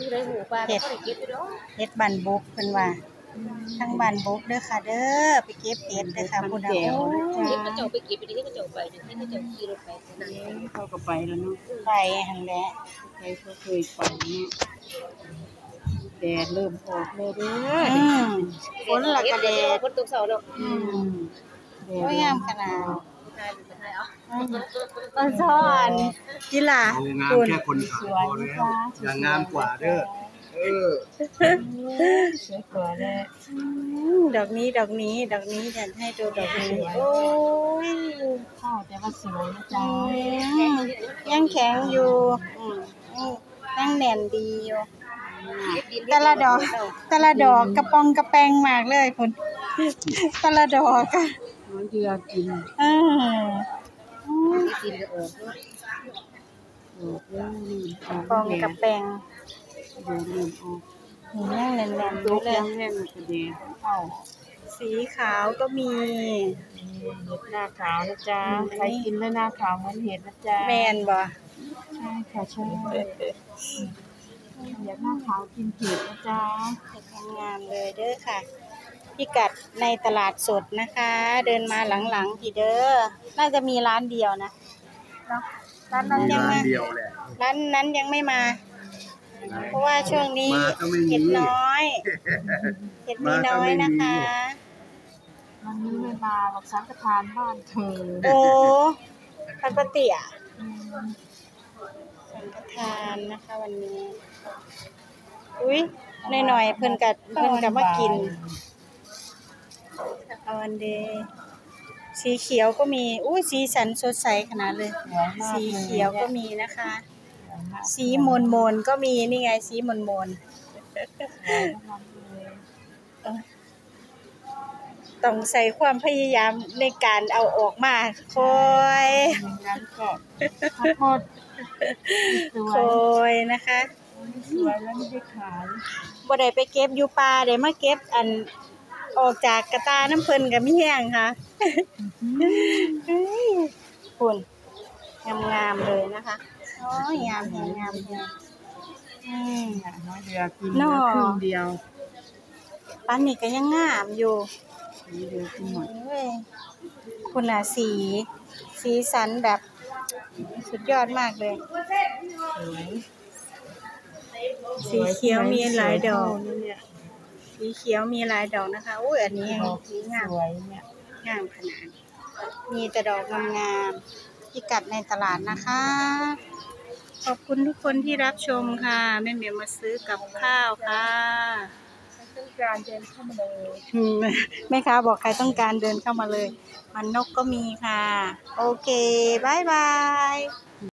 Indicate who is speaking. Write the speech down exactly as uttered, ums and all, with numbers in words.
Speaker 1: เห็ดเห็ดบันบุกเพิ่นว่าทั้งบันบุกเด้อค่ะเด้อไปเก็บเห็ดเด้อค่ะพุ่นน่ะโอ้ย
Speaker 2: ก็เจ้าไปเก็บไปที่ก็เจ้าไปที่ก็เจ้าขี่รถไปนั่นเขาก็ไปแล้วเนาะ
Speaker 1: ไปหั่นแหละ
Speaker 2: ใครเขาเคยไปเนาะแดดเริ่มออกเลยเด้อ
Speaker 1: อืมฝนละก็แดด
Speaker 2: ฝนตกเช้าเนาะ
Speaker 1: อืมโอ้ยงามขนาดต้นซ้อนกีฬา
Speaker 3: เอางามแค่คนขายพอแล้วอย่างงามกว่าเด้อเออ
Speaker 2: สวยกว่าแล้
Speaker 1: ดอกนี้ดอกนี้ดอกนี้จะให้ดูดอกนี้โอ้ย
Speaker 2: ข้าวแต่ว่าสวยนะจ๊ะ
Speaker 1: ยังแข็งอยู่อืมยังแน่นดีอยู่แต่ละดอกแต่ละดอกกระปองกระแปงมากเลยคุณแต่ละดอกอะ
Speaker 2: มันเดือกิน
Speaker 1: เออ
Speaker 2: กินก็ออกออกแล้วนี่
Speaker 1: กระปองกระแปง
Speaker 2: ดูนี่ออก
Speaker 1: นี่ยังแน่นๆอยู่เลย
Speaker 2: ยังแน่นกระเดะ
Speaker 1: เอาสีขาวก็มี
Speaker 2: เห็ดหน้าขาวนะจ๊ะใครกินแล้วหน้าขาวเหมือนเห็ดนะจ๊ะ
Speaker 1: แม่นบ่
Speaker 2: ใช่ค่ะใช่อยากหน้าขาวกินเห็ดนะจ๊ะ
Speaker 1: เห็ดงามเลยเด้อค่ะพิกัดในตลาดสดนะคะเดินมาหลังๆพี่เด้อน่าจะมีร้านเดียวนะเนาะร้านนั้นยังไม่ร้านนั้นยังไม่มาเพราะว่าช่วงนี้เห็ดน้อยเห็ดมีน้อยนะคะ
Speaker 2: มันนี้ไม่มาหรอกสังฆทานบ้านเธอ
Speaker 1: โอ้ปกติอ่ะสังฆทานนะคะวันนี้อุ้ยหน่อยๆเพิ่นกับเพิ่นกับมากินเอาวันเดย์สีเขียวก็มีอุ้ยสีสันสดใสขนาดเลยสีเขียวก็มีนะคะสีมนมนก็มีนี่ไงสีมนมนต้องใส่ความพยายามในการเอาออกมาคอยคอยนะคะ
Speaker 2: สวยแล้วไม่ได้ขาย
Speaker 1: บ่ได้ไปเก็บอยู่ป่าได้มาเก็บอันออกจากกระตาน้ำเพิ่นก็มีแห้งค่ะคุณงามๆเลยนะคะโอ้ยงามแฮงงามแฮงอืม
Speaker 2: น้อยเดียวกินแล้วครึ่งเดียว
Speaker 1: ปันนี่ก็ยังงามอยู่
Speaker 2: นี่เดียวกินหมด
Speaker 1: คุณน่ะสีสีสันแบบสุดยอดมากเลยสีเขียวมีหลายดอกสีเขียวมีหลายดอกนะคะอุ้ยอันนี้สีงามงามขนาดมีแต่ดอกงามๆพิกัดในตลาดนะคะขอบคุณทุกคนที่รับชมค่ะแม่เหมียวมาซื้อกับข้าวค่ะ
Speaker 2: ต้องการเดินเข้ามาเลย
Speaker 1: แม่ค้าบอกใครต้องการเดินเข้ามาเลยมันนกก็มีค่ะโอเคบายบาย